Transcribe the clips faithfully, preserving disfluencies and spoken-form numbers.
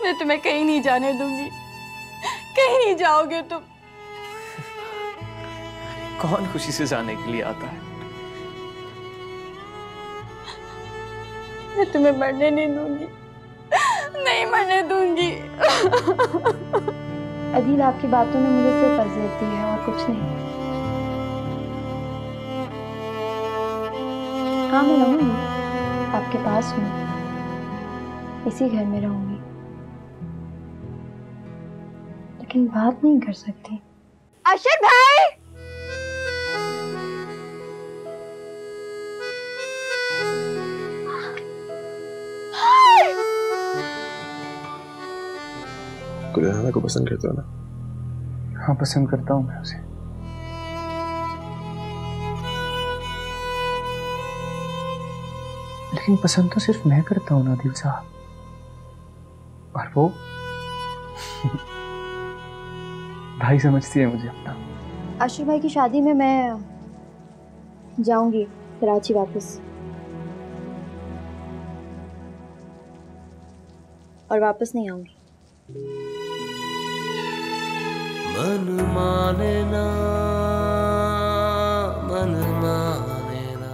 मैं तुम्हें कहीं नहीं जाने दूंगी, कहीं नहीं जाओगे तुम। कौन खुशी से जाने के लिए आता है? मैं तुम्हें मरने नहीं दूंगी, नहीं मरने दूंगी। अदील, आपकी बातों ने मुझे सिर्फ अज़ियत दी है और कुछ नहीं। हाँ, मैं रहूंगी, आपके पास हूँ, इसी घर में रहूंगी, लेकिन बात नहीं कर सकती। अशर भाई, गुलजाना को पसंद करते हो ना? हाँ, पसंद करता हूँ मैं उसे। लेकिन पसंद तो सिर्फ मैं करता हूँ ना दिल साहब, और वो भाई समझती है मुझे अपना। अशर भाई की शादी में मैं जाऊंगी कराची वापस, और वापस नहीं आऊंगी। मन माने ना, मन माने ना।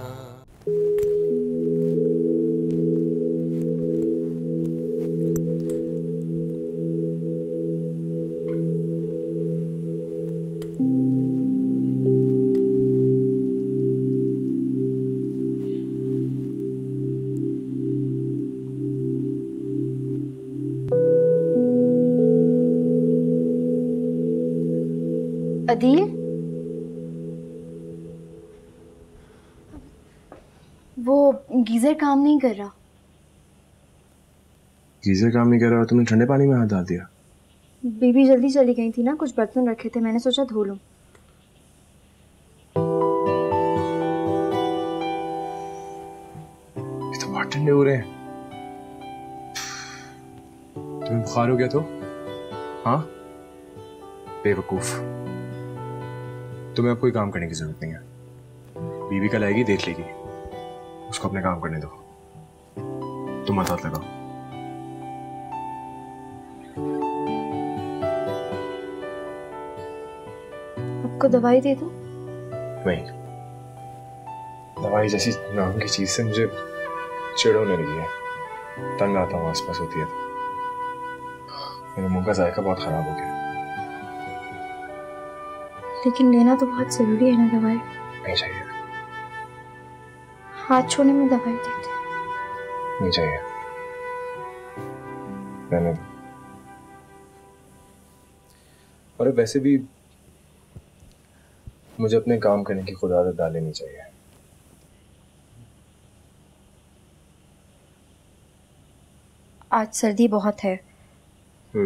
अदील, वो गीजर काम नहीं कर रहा। गीजर काम नहीं कर रहा और तुमने ठंडे पानी में हाथ डाल दिया? बीबी जल्दी चली गई थी ना, कुछ बर्तन रखे थे, मैंने सोचा धो लूं। ये तो बहुत ठंडे हो रहे हैं। तुम्हें बुखार हो गया तो? हाँ, बेवकूफ। तुम्हें अब कोई काम करने की जरूरत नहीं है। बीवी कल आएगी, देख लेगी, उसको अपने काम करने दो, तुम मत हाथ लगाओ। आपको दवाई दे दूं? नहीं, दवाई जैसी नाम की चीज से मुझे चिढ़ होने लगी है, तंग आता हूँ आसपास होती है तो। मेरे मुंह का जायका बहुत खराब हो गया। लेकिन लेना तो बहुत जरूरी है ना दवाई। नहीं चाहिए। हाथ छोड़ने में दवाई देते। नहीं चाहिए, रहने दो। और वैसे भी मुझे अपने काम करने की खुद आदत डाल लेनी चाहिए। आज सर्दी बहुत है। हम्म,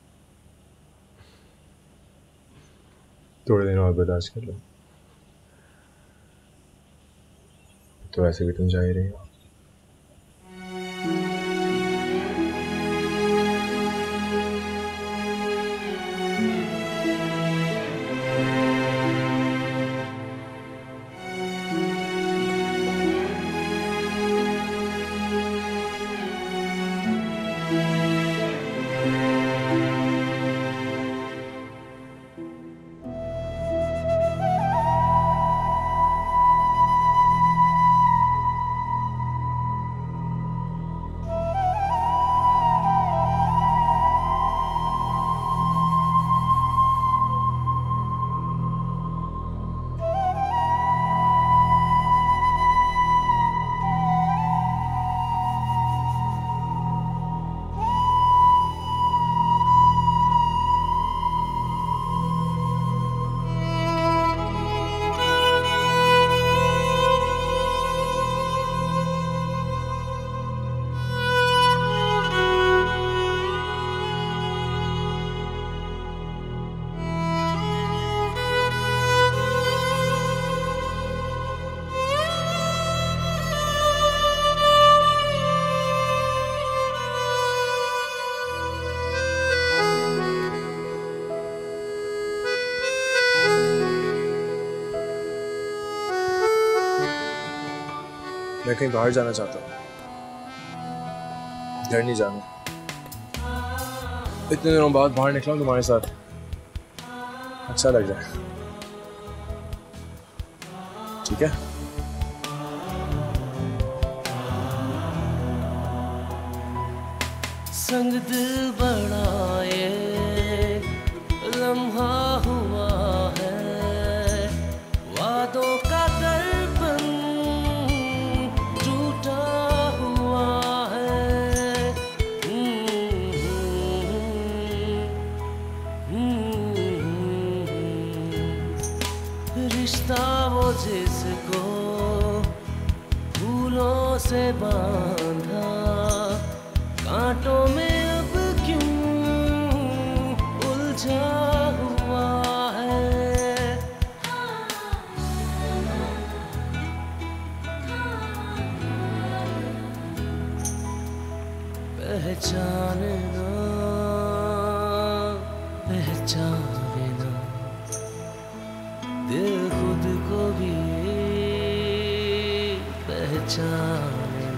थोड़े दिन और बर्दाश्त कर लो। तो वैसे भी तुम जा ही रही हो। मैं कहीं बाहर जाना चाहता हूँ, घर नहीं जाना। इतने दिनों बाद बाहर निकला तुम्हारे साथ, अच्छा लग रहा है। ठीक है, संग दिल बड़ा ये लम्हा हुआ है, वादों का दर्पण टूटा हुआ है। रिश्ता वो जिसको फूलों से बांधा, कांटों में अब क्यों उलझा हुआ है। पहचानना पहचानना दिल खुद को भी पहचानना।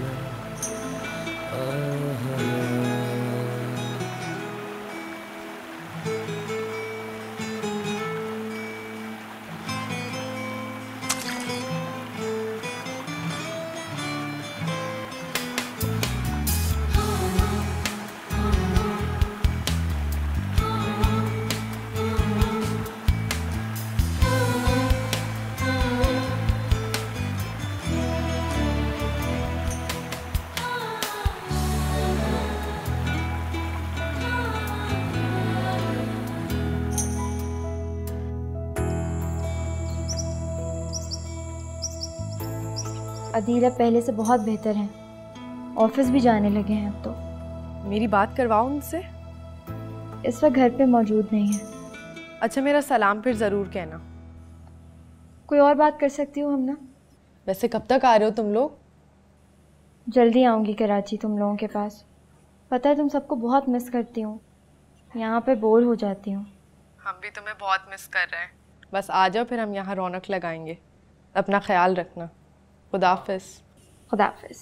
अदील अब पहले से बहुत बेहतर हैं, ऑफिस भी जाने लगे हैं अब तो। मेरी बात करवाओ उनसे। इस वक्त घर पे मौजूद नहीं है। अच्छा, मेरा सलाम फिर ज़रूर कहना। कोई और बात कर सकती हूँ हम ना? वैसे कब तक आ रहे हो तुम लोग? जल्दी आऊँगी कराची तुम लोगों के पास। पता है तुम सबको बहुत मिस करती हूँ, यहाँ पे बोर हो जाती हूँ। हम भी तुम्हें बहुत मिस कर रहे हैं। बस आ जाओ, फिर हम यहाँ रौनक लगाएंगे। अपना ख्याल रखना। खुदा हाफिज़। खुदा हाफिज़।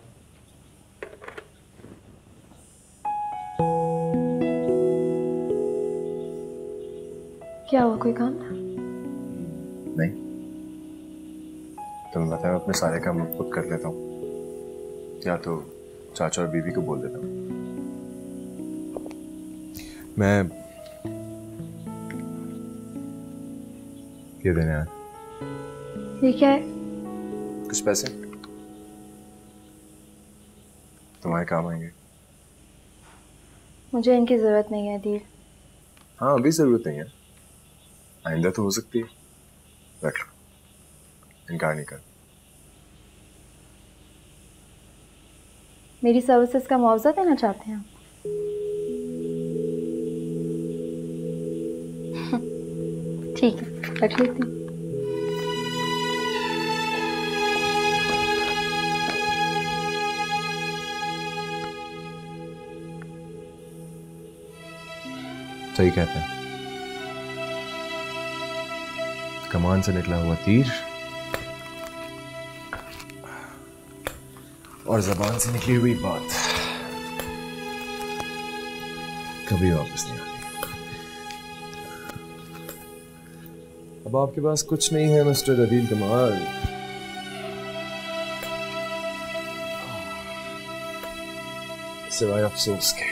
क्या हुआ, कोई काम था? नहीं, तुम्हें पता है मैं अपने सारे काम खुद कर लेता हूँ, या तो चाचा और बीवी को बोल देता हूँ। मैं ये देने आया। ये क्या है? कुछ पैसे तुम्हारे काम आएंगे। मुझे इनकी जरूरत नहीं है अदील। हाँ, अभी जरूरत नहीं है, आइंदा तो हो सकती है। रख लो, इनकार नहीं कर। मेरी सर्विसेज का मुआवजा देना चाहते हैं? ठीक है, रख लेती हूँ। सही कहते हैं, कमान से निकला हुआ तीर और जबान से निकली हुई बात कभी वापस नहीं आती। अब आपके पास कुछ नहीं है मिस्टर अदील कमाल, सिवाय अफसोस के।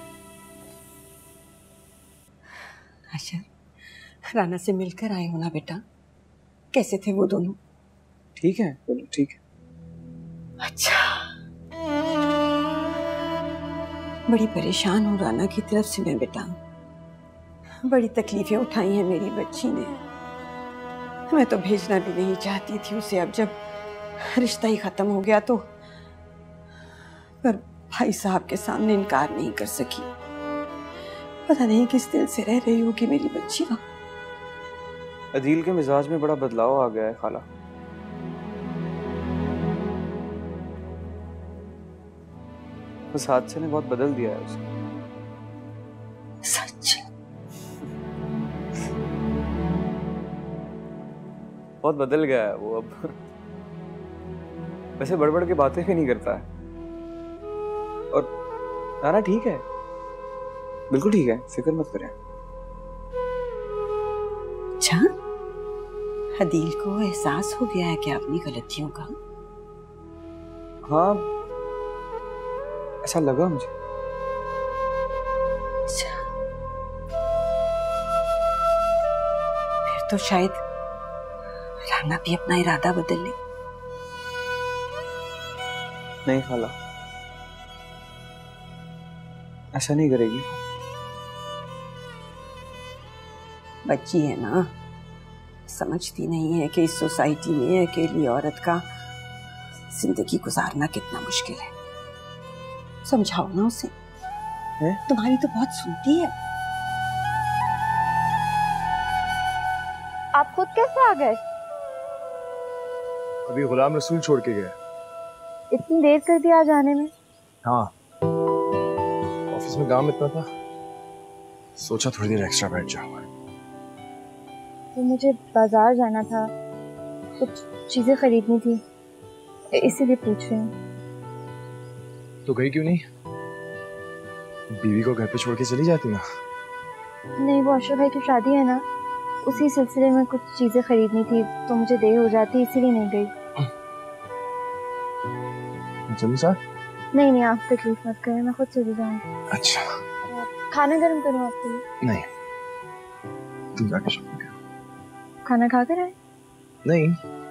आशा, राना से मिलकर आए हो ना बेटा? कैसे थे वो दोनों? ठीक है, बोलो ठीक है। अच्छा, बड़ी परेशान हूँ राना की तरफ से मैं बेटा। बड़ी तकलीफें उठाई हैं मेरी बच्ची ने। मैं तो भेजना भी नहीं चाहती थी उसे, अब जब रिश्ता ही खत्म हो गया तो, पर भाई साहब के सामने इनकार नहीं कर सकी। पता नहीं किस दिल से रह रही होगी मेरी बच्ची वहाँ। अदील के मिजाज में बड़ा बदलाव आ गया है खाला। उस हादसे ने बहुत बदल दिया है उसे। सच? बहुत बदल गया है वो अब। वैसे बड़बड़ के बातें भी नहीं करता है। और नाना ठीक है, बिल्कुल ठीक है, फिक्र मत करें। अच्छा, हदील को एहसास हो गया है क्या अपनी गलतियों का? हाँ, ऐसा लगा मुझे। अच्छा, फिर तो शायद राना भी अपना इरादा बदल ले। नहीं खाला, ऐसा नहीं करेगी। बच्ची है ना, समझती नहीं है कि इस सोसाइटी में अकेली औरत का जिंदगी गुजारना कितना मुश्किल है। समझाओ ना उसे। है? तुम्हारी तो बहुत सुनती है। आप खुद कैसे आ गए? अभी गुलाम रसूल छोड़ के गया। इतनी देर कर दिया जाने में? हाँ, ऑफिस में काम इतना था, सोचा थोड़ी देर एक्स्ट्रा बैठ जाऊंगा। तो मुझे बाजार जाना था, कुछ चीजें खरीदनी थी, इसीलिए पूछ रही हूँ। तो गई क्यों नहीं? बीवी को घर पे छोड़ के चली जाती ना। नहीं, वो अशरफ भाई की शादी है ना, उसी सिलसिले में कुछ चीजें खरीदनी थी, तो मुझे देर हो जाती, इसीलिए नहीं गई। चलो साथ? नहीं नहीं, आप तकलीफ मत करें, मैं खुद चली जाऊंगी। अच्छा, खाना गर्म करूँ आपके लिए? नहीं, तुम जाके शॉपिंग करो। खाना खा कर आए? नहीं,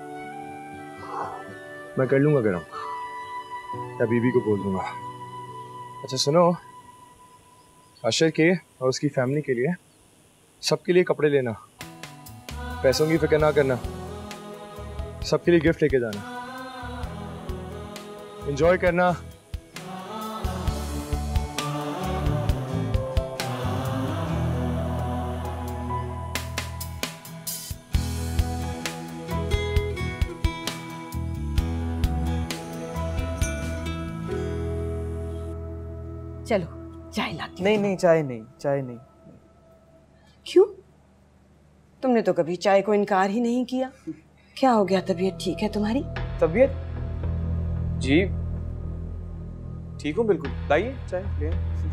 मैं कर लूंगा गरम, या बीबी को बोल दूंगा। अच्छा सुनो, अशर के और उसकी फैमिली के लिए, सबके लिए कपड़े लेना, पैसों की फिक्र ना करना, सबके लिए गिफ्ट लेके जाना, एंजॉय करना। चलो चाय लाती। नहीं नहीं, चाय नहीं, चाय नहीं। क्यों? तुमने तो कभी चाय को इनकार ही नहीं किया। क्या हो गया, तबीयत ठीक है तुम्हारी? तबीयत जी ठीक हूँ बिल्कुल, लाइए चाय ले।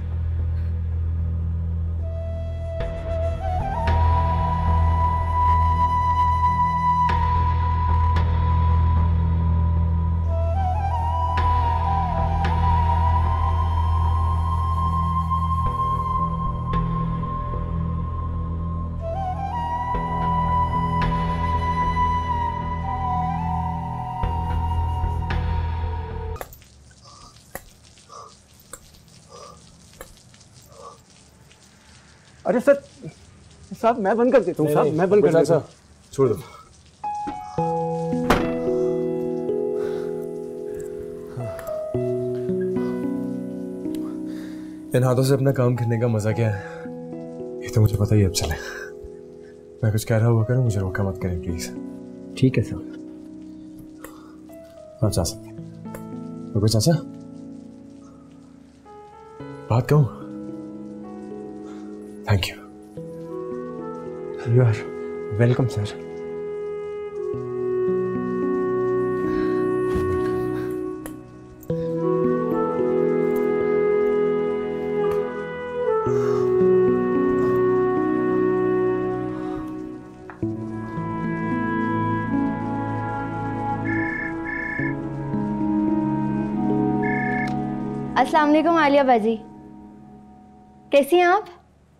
अरे सर, साहब मैं बंद कर देता हूँ। साहब मैं बंद कर देता हूँ। छोड़ दो। इन हाथों से अपना काम करने का मजा क्या है, ये तो मुझे पता ही अब चले। मैं कुछ कह रहा हुआ करूँ, मुझे रोका मत करें प्लीज। ठीक है सर। आप जा सकते हैं। रुको चाचा, बात कहूँ? Thank you. You are welcome sir. अस्सलाम वालेकुम आलिया बाजी, कैसी हैं आप?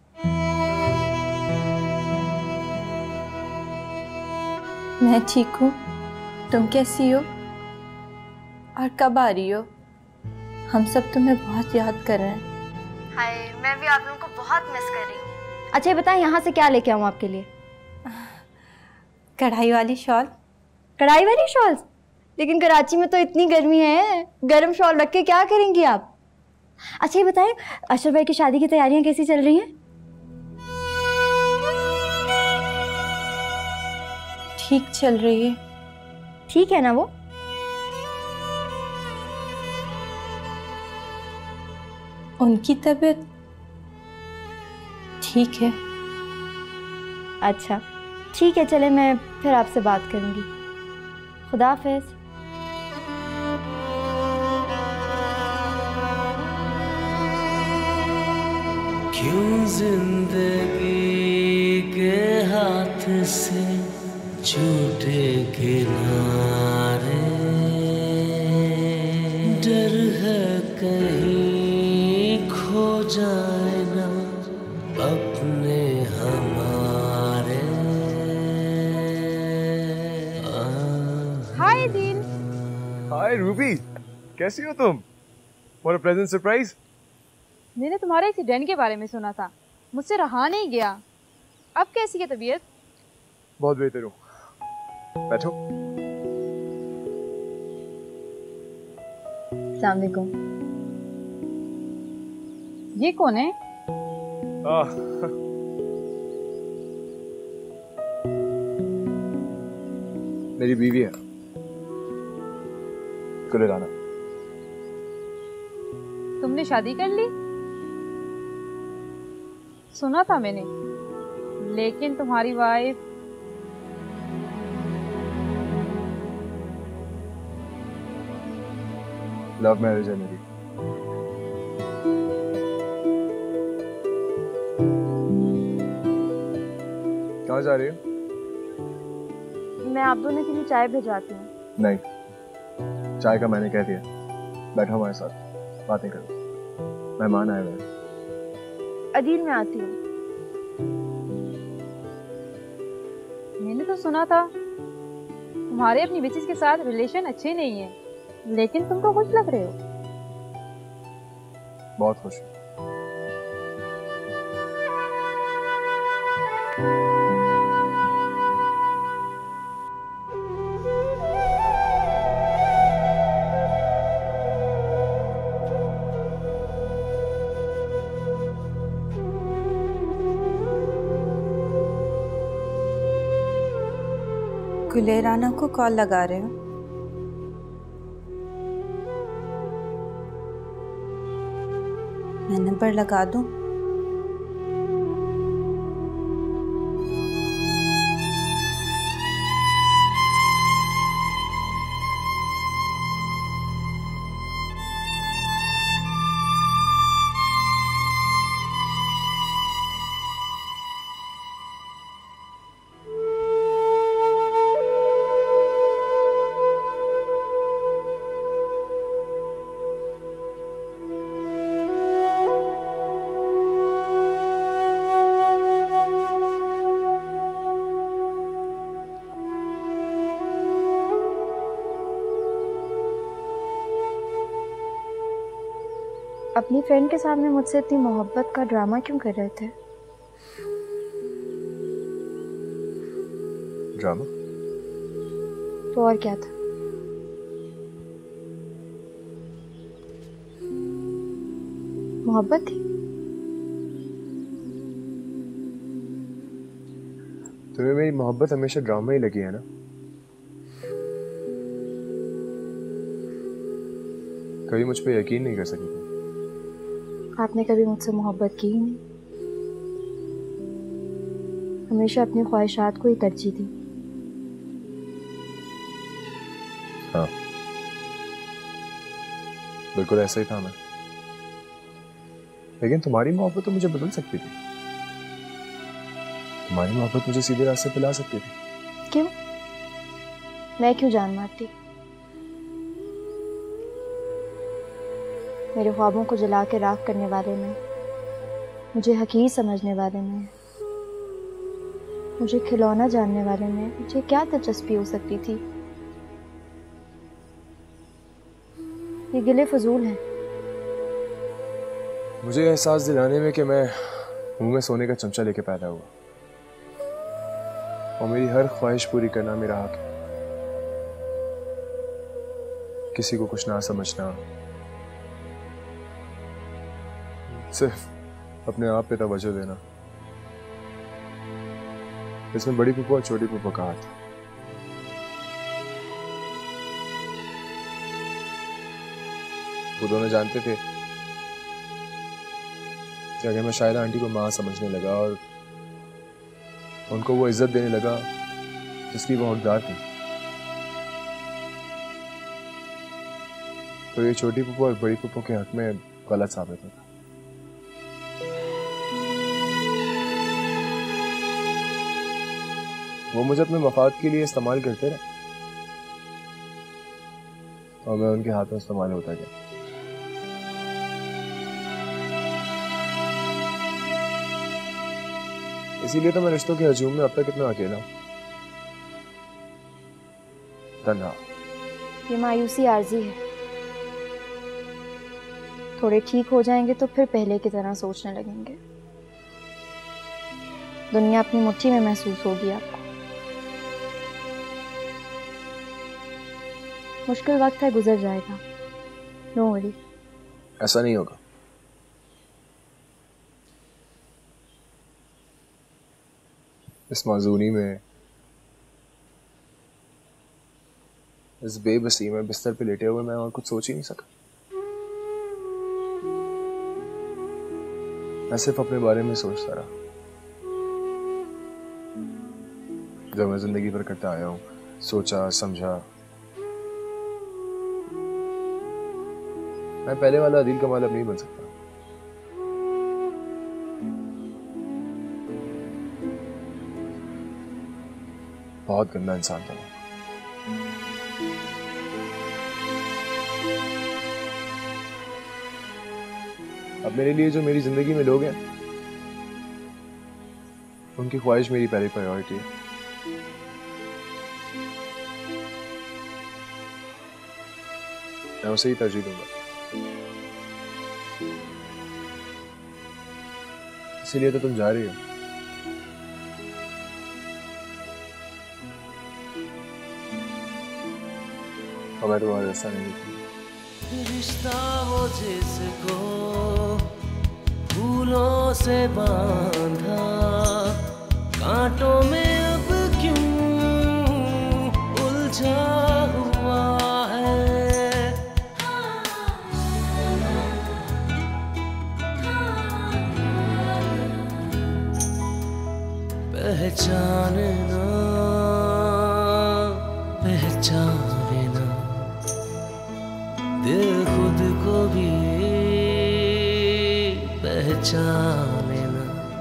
मैं ठीक हूँ, तुम कैसी हो और कब आ रही हो? हम सब तुम्हें बहुत याद कर रहे हैं। हाय, मैं भी आप लोगों को बहुत मिस कर रही हूँ। अच्छा ये बताएं, यहाँ से क्या लेके आऊँ आपके लिए? कढ़ाई वाली शॉल। कढ़ाई वाली शॉल? लेकिन कराची में तो इतनी गर्मी है, गर्म शॉल रख के क्या करेंगी आप? अच्छा ये बताएं, अशरफ भाई की शादी की तैयारियां कैसी चल रही हैं? ठीक चल रही है। ठीक है ना वो? उनकी तबीयत ठीक है। अच्छा ठीक है, चले मैं फिर आपसे बात करूंगी। खुदा हाफिज। क्यों जिंदगी के हाथ से छूटे किनारे, डर है कहीं खो जाए ना अपने हमारे। हाय दिल। हाय रूबी, कैसी हो तुम? What a pleasant surprise. मैंने तुम्हारे एक्सीडेंट के बारे में सुना था, मुझसे रहा नहीं गया। अब कैसी है तबीयत? बहुत बेहतर हूँ। बैठो। अस्सलाम वालेकुम। ये कौन है? आह, मेरी बीवी है कुलेराना। तुमने शादी कर ली? सुना था मैंने, लेकिन तुम्हारी वाइफ लव मैरिज है मेरी। कहाँ जा रही हो? मैं आप दोनों के लिए चाय भिजवाती हूँ। नहीं, चाय का मैंने कह दिया। बैठो हमारे साथ, बातें करो। मेहमान आए हुए हैं। अदील मैं आती हूँ। मैंने तो सुना था तुम्हारे अपनी मिसेस के साथ रिलेशन अच्छे नहीं है, लेकिन तुम तो खुश लग रहे हो। बहुत खुश हूँ। कुलेराना को कॉल लगा रहे हो? मैं नंबर लगा दूं? अपनी फ्रेंड के सामने मुझसे इतनी मोहब्बत का ड्रामा क्यों कर रहे थे? ड्रामा? तो और क्या था? मोहब्बत थी। तुम्हें मेरी मोहब्बत हमेशा ड्रामा ही लगी है ना? कभी मुझ पे यकीन नहीं कर सकी थी। आपने कभी मुझसे मोहब्बत की ही नहीं, हमेशा अपनी ख्वाहिशात को ही तरजीह दी। हाँ, बिल्कुल ऐसा ही था मैं। लेकिन तुम्हारी मोहब्बत तो मुझे बदल सकती थी। तुम्हारी मोहब्बत मुझे सीधे रास्ते पे ला सकती थी। क्यों? मैं क्यों जान मारती? मेरे ख्वाबों को जला के राख करने वाले में, मुझे हकीर समझने वाले में, मुझे खिलौना जानने वाले में मुझे क्या दिलचस्पी हो सकती थी? ये गिले फजूल हैं। मुझे एहसास दिलाने में कि मैं मुंह में सोने का चमचा लेके पैदा हुआ और मेरी हर ख्वाहिश पूरी करना मेरा हक है। किसी को कुछ ना समझना, सिर्फ अपने आप पे तवज्जो देना, इसमें बड़ी पुप्पो और छोटी पुप्पो का हाथ। वो दोनों जानते थे कि अगर मैं शायद आंटी को माँ समझने लगा और उनको वो इज्जत देने लगा जिसकी वो हकदार थी, तो ये छोटी पुप्पो और बड़ी पुप्पो के हक में गलत साबित होता। वो मुझे अपने मफाद के लिए इस्तेमाल करते रहे और मैं उनके हाथों इस्तेमाल होता गया। इसीलिए तो मैं रिश्तों के हजूम में अब तक इतना अकेला हूं, तन्हा। ये मायूसी आर्जी है, थोड़े ठीक हो जाएंगे तो फिर पहले की तरह सोचने लगेंगे। दुनिया अपनी मुट्ठी में महसूस होगी आपको। मुश्किल वक्त है, गुजर जाएगा, नो वरी। ऐसा नहीं होगा। इस माजूनी में, इस बेबसी में बिस्तर पे लेटे हुए मैं और कुछ सोच ही नहीं सका। मैं सिर्फ अपने बारे में सोचता रहा, जो मैं जिंदगी भर करता आया हूं। सोचा समझा। मैं पहले वाला अदील कमाल अब नहीं बन सकता। बहुत गंदा इंसान था मैं। अब मेरे लिए जो मेरी जिंदगी में लोग हैं, उनकी ख्वाहिश मेरी पहली प्रायोरिटी है। मैं उसे ही तरजीह दूंगा। इसीलिए तो तुम जा रही हो। और मैं तुम्हारा रास्ता नहीं देखूंगा। रिश्ता वो जिसको फूलों से बांधा, कांटों में अब क्यों उलझा हुआ है। पहचानना पहचानना दिल खुद को भी पहचाने ना।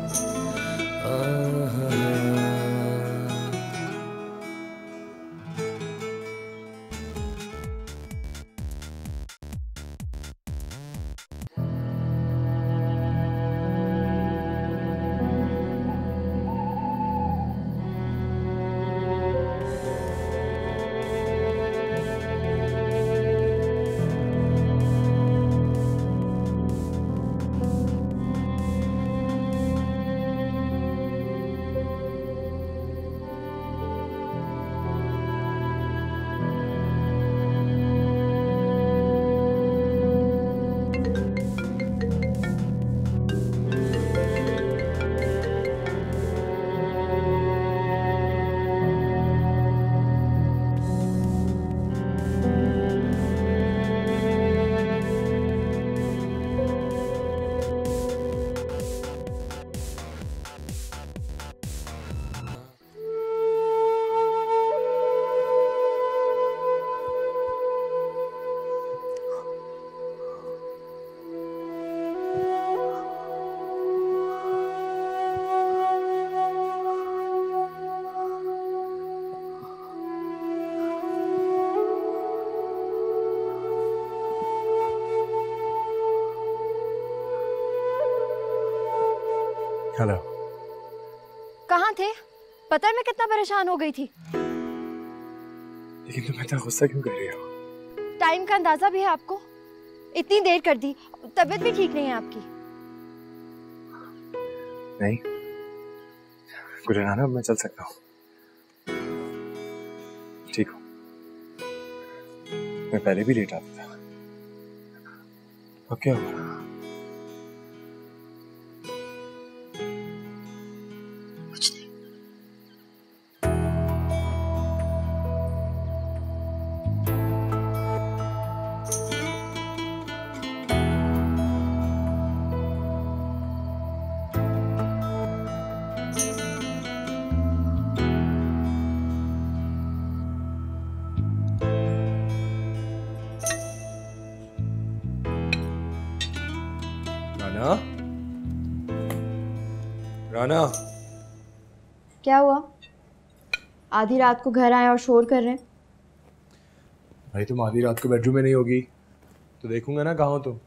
हेलो। कहाँ थे? पता है मैं कितना परेशान हो गई थी। लेकिन तुम इतना गुस्सा क्यों कर रही हो? टाइम का अंदाजा भी है आपको? इतनी देर कर दी, तबीयत भी ठीक नहीं है आपकी। नहीं गुलराना, अब मैं चल सकता हूँ। ठीक हूँ। मैं पहले भी लेट आता था, अब क्या हुआ? राना, राना, क्या हुआ? आधी रात को घर आए और शोर कर रहे हैं। भाई तुम आधी रात को बेडरूम में नहीं होगी तो देखूंगा ना कहाँ हो तुम।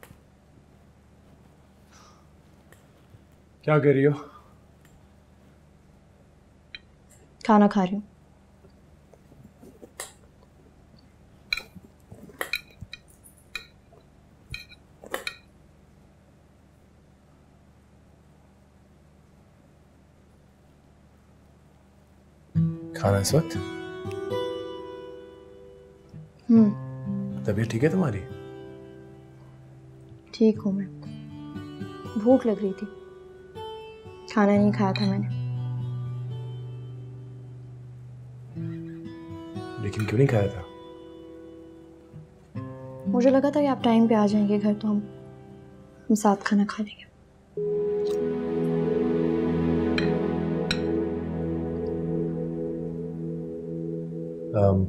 क्या कर रही हो? खाना खा रही हूँ। खाना इस वक्त? हम्म। तबीयत ठीक है तुम्हारी? ठीक हूँ मैं। भूख लग रही थी, खाना नहीं खाया था मैंने। लेकिन क्यों नहीं खाया था? मुझे लगा था कि आप टाइम पे आ जाएंगे घर तो हम हम साथ खाना खा लेंगे। um,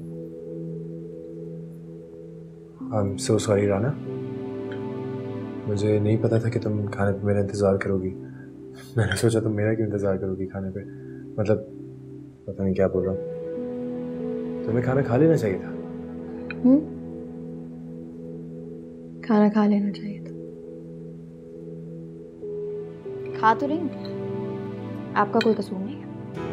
I'm so sorry Rana, मुझे नहीं पता था कि तुम खाने पे मेरा इंतज़ार करोगी। मैंने सोचा तुम मेरा क्यों इंतज़ार करोगी खाने पे, मतलब पता नहीं क्या बोल रहा हूँ। तुम्हें खाना खा लेना चाहिए था। हम्म, खाना खा लेना चाहिए था। खा तो रही हूँ, आपका कोई कसूर नहीं है।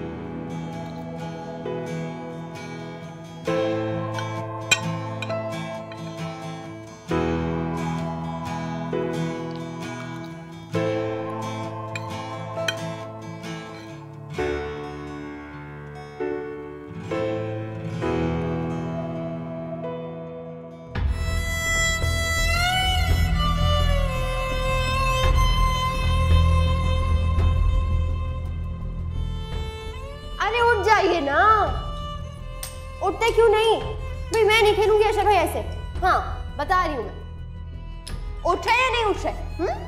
जाइए ना, उठते क्यों नहीं? भाई मैं नहीं खेलूंगी अशर भाई ऐसे। हाँ बता रही हूँ मैं, उठ रहे या नहीं उठ रहे? हम्म,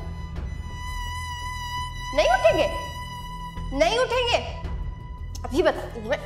नहीं उठेंगे? नहीं उठेंगे? अभी बताती हूँ मैं।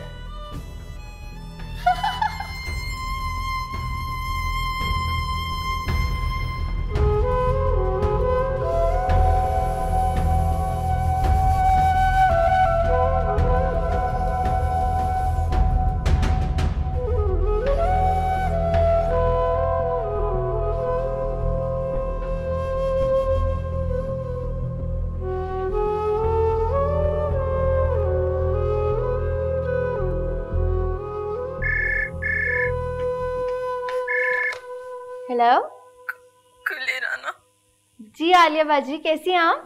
हेलो खुले राना। जी आलिया बाजी, कैसी हैं आप?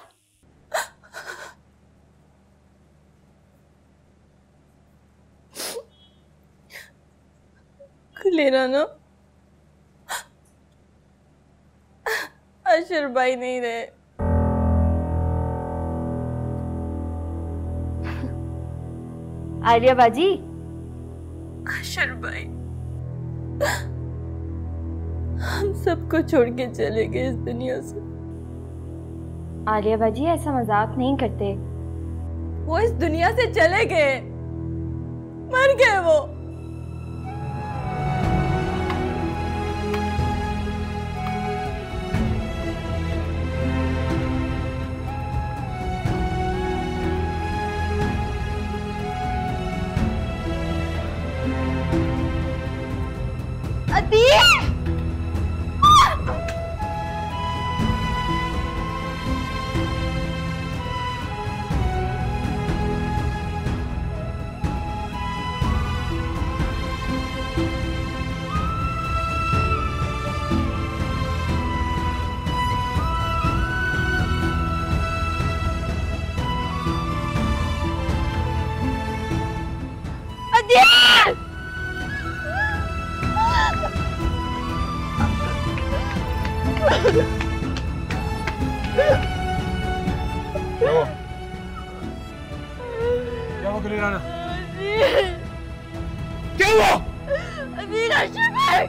खुले राना, अशर भाई नहीं रहे। आलिया बाजी, अशर भाई हम सबको छोड़ के चले गए इस दुनिया से। आलिया बाजी ऐसा मजाक नहीं करते। वो इस दुनिया से चले गए, मर गए वो। अतीक! क्या हुआ खुले राना? क्या हुआ? अमीर अशर भाई!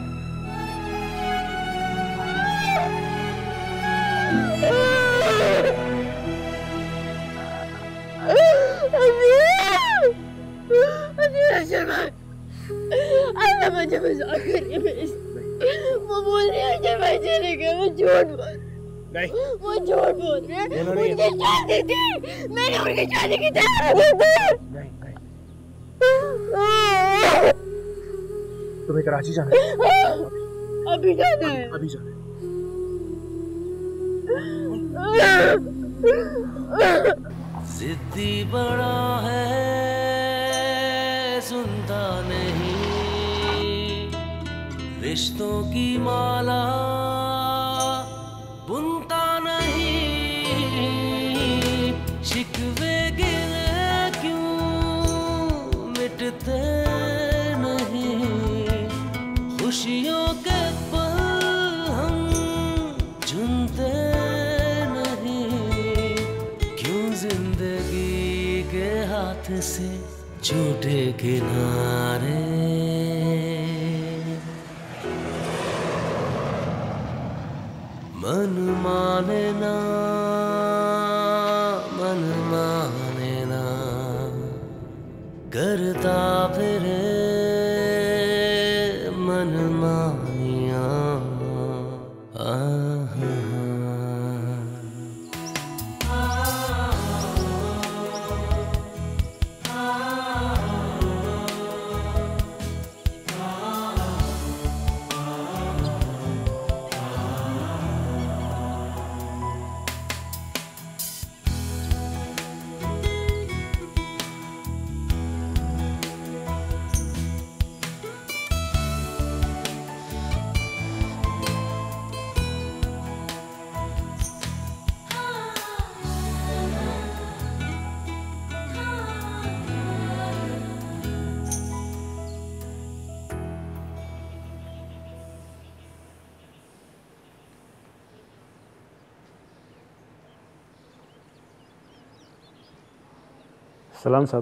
अमीर अशर भाई! अल्लाह मुझे मजाक कर रही है। वो बोल रही है अशर भाई चले गए, वो झूठ बोल नहीं, वो झूठ बोल रहे हैं। उनकी शादी थी, मैंने उनकी शादी की तैयारी की थी। नहीं, नहीं, तुम्हें कराची जाना है? अभी जाना है। अभी जाना है। जिद्दी बड़ा है, सुनता नहीं, रिश्तों की माला बुनता नहीं, शिकवे गिले क्यों मिटते नहीं, खुशियों के पल हम चुनते नहीं, क्यों जिंदगी के हाथ से छूटे किनारे। मन माने ना, मन माने ना, करता फिरे मन मानिया। सलाम साहब।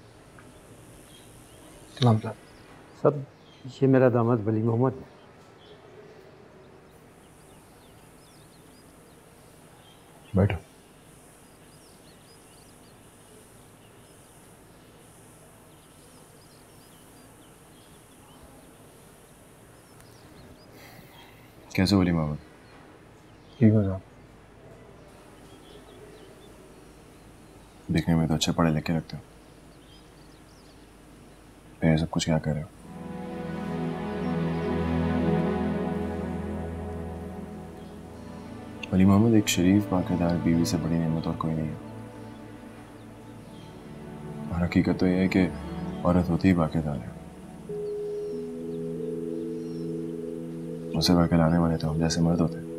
सलाम साहब। साहब ये मेरा दामाद वली मोहम्मद। बैठो। कैसे वली मोहम्मद? ठीक हो साहब। देखने में तो अच्छे पढ़े लिखे लगते हो, ये सब कुछ क्या कर रहे हो? वली मोहम्मद, एक शरीफ पाकिदार बीवी से बड़ी नेमत और कोई नहीं है। और हकीकत तो यह है कि औरत होती ही पाकिदार है। उसे बहलाने वाले तो हम जैसे मर्द होते हैं।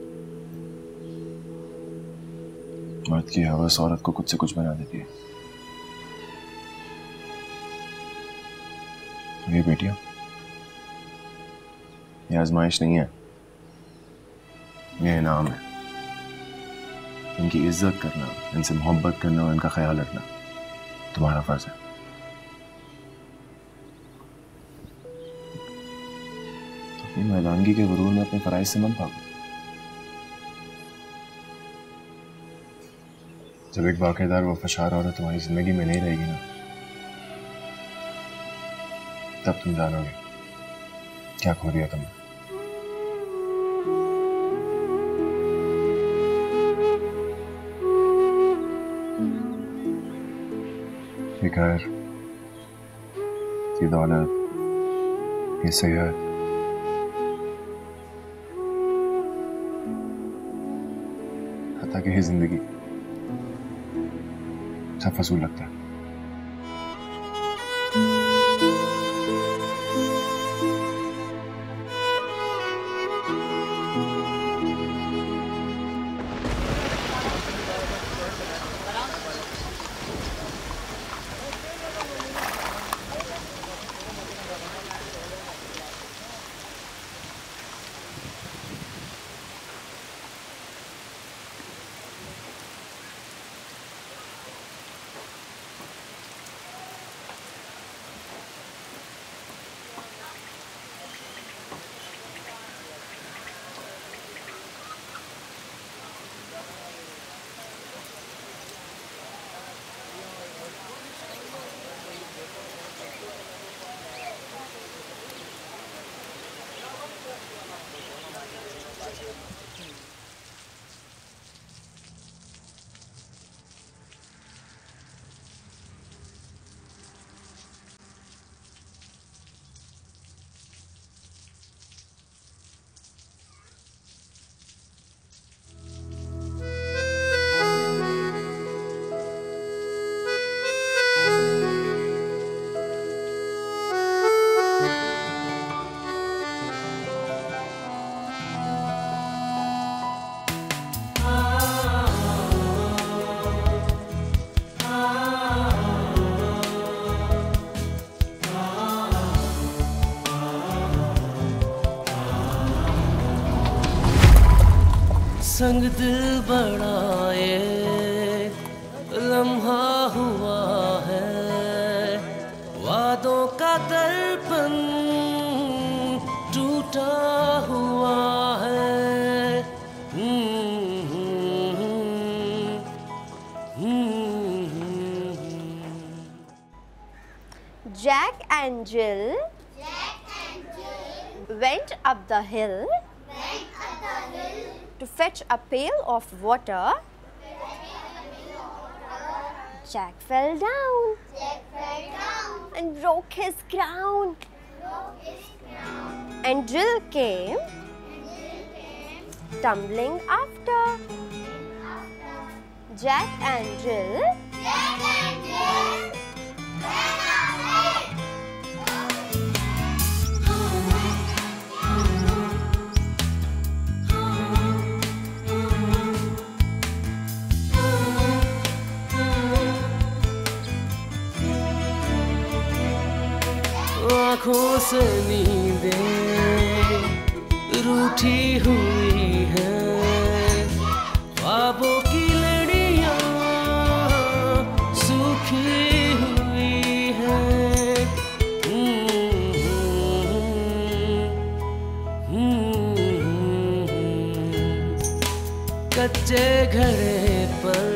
मर्द की हवस औरत को कुछ से कुछ बना देती है। ये बेटियां, ये आजमाइश नहीं है, ये इनाम है। इनकी इज्जत करना, इनसे मोहब्बत करना और इनका ख्याल रखना तुम्हारा फर्ज है। तो अपनी मैदानगी के गुरूर में अपने फराइज से मत भागो। जब एक बाक़ीदार वो फशार औरत तुम्हारी जिंदगी में नहीं रहेगी ना, तब तुम जानोगे क्या खो दिया तुमने। ये घर, ये दौलत, ये सेहत, हत्ता कि ये जिंदगी सब फजूल लगता है। संग दिल बड़ा ये लम्हा हुआ है, वादों का दर्पण टूटा हुआ है। Jack and Jill, Jack and Jill went up the hill, went up the hill to fetch a pail of water. Jack fell down, Jack fell down and broke his crown. Broke his crown. And Jill came, and Jill came tumbling after. after. Jack and Jill, Jack and Jill ran away. आँखों से नींदें रूठी हुई हैं, ख्वाबों की लड़ियाँ सूखी हुई हैं। कच्चे घड़े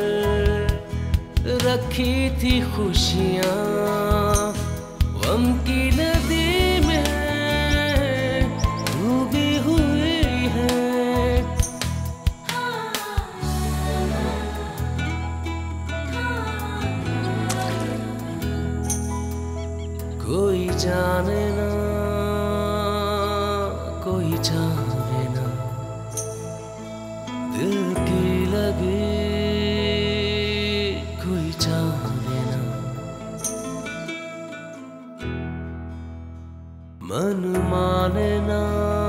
पर रखी थी खुशियाँ, गम की नदी में डूबी हुई है। कोई जाने ना, कोई जाने ना, दिल की लगी कोई जाने ना। मन माने ना,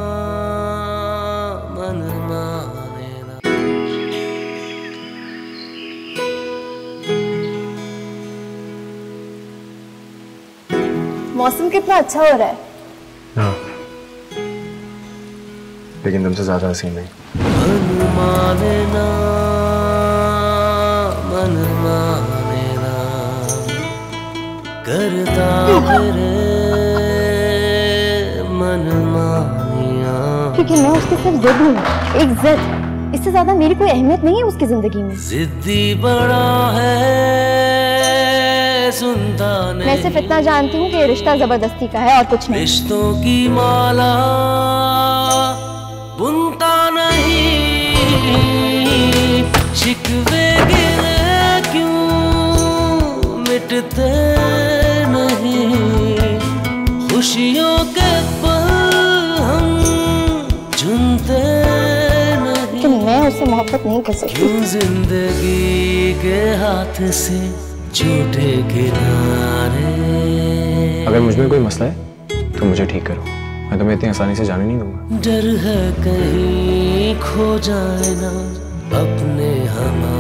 मन माने ना। मौसम कितना अच्छा हो रहा है। हाँ, लेकिन तुमसे ज्यादा हसीन नहीं। मन माने ना, मन माने ना, करता मेरे क्योंकि मैं उसकी सिर्फ जिद हूँ, एक जिद। इससे ज्यादा मेरी कोई अहमियत नहीं है उसकी जिंदगी में। जिद्दी बड़ा है, सुनता नहीं। मैं सिर्फ इतना जानती हूँ कि ये रिश्ता जबरदस्ती का है और कुछ नहीं। रिश्तों की माला बुनता नहीं, शिकवे गिले क्यों मिटते नहीं, खुशियों के कि मैं उससे मोहब्बत नहीं कर सकती। क्यों जिंदगी के हाथ से झूठे किनारे। अगर मुझ में कोई मसला है तो मुझे ठीक करो, मैं तुम्हें इतनी आसानी से जाने नहीं दूंगा। डर है कहीं खो जाए ना अपने हमारे।